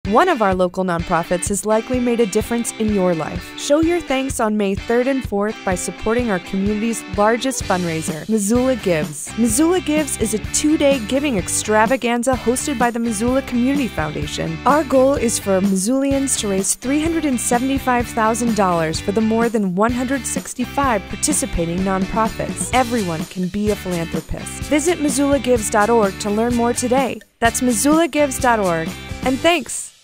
One of our local nonprofits has likely made a difference in your life. Show your thanks on May 3rd and 4th by supporting our community's largest fundraiser, Missoula Gives. Missoula Gives is a 2-day giving extravaganza hosted by the Missoula Community Foundation. Our goal is for Missoulians to raise $375,000 for the more than 165 participating nonprofits. Everyone can be a philanthropist. Visit MissoulaGives.org to learn more today. That's MissoulaGives.org. And thanks!